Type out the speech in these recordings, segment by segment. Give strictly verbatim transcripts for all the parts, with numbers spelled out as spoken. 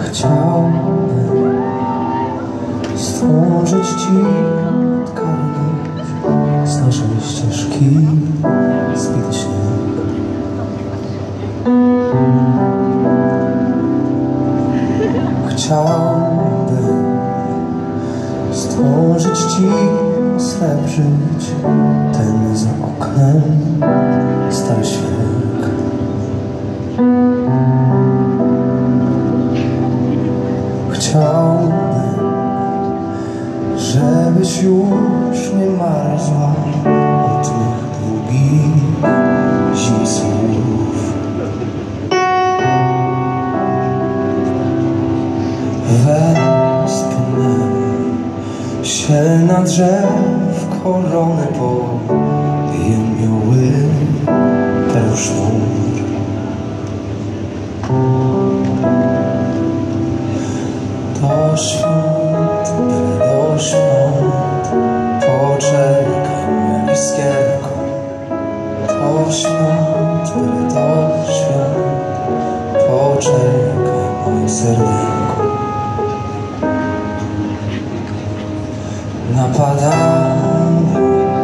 Chciałbym stworzyć ci odkarność z naszej ścieżki zbity śnieg. Chciałbym stworzyć ci, osrebrzyć ten za oknem stary świek. Chciałbym, żebyś już nie marzła od mych długich zim słów. Wespnę się na drzew korony, bo jemioły ten sznur. Do świąt, do świąt, poczekaj moja iskierko. Do świąt, do świąt, poczekaj moje serdenko. Napadamy,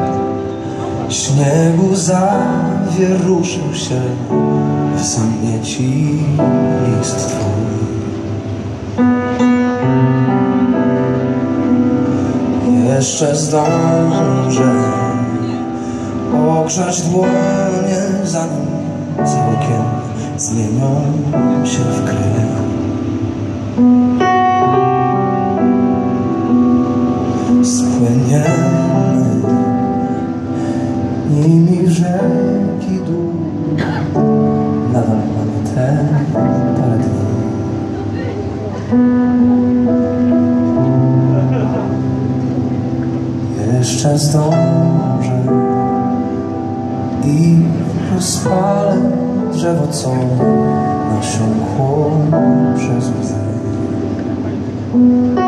śniegu zawieruszył się, w zamieci list twój. Jeszcze zdążę ogrzać dłonie, zanim całkiem zmienią się w krew. Spłyniemy nimi w rzeki dół, nadal mamy te parę dni. Jeszcze zdążę i rozpalę drzewo, co nasiąkło przez łzy.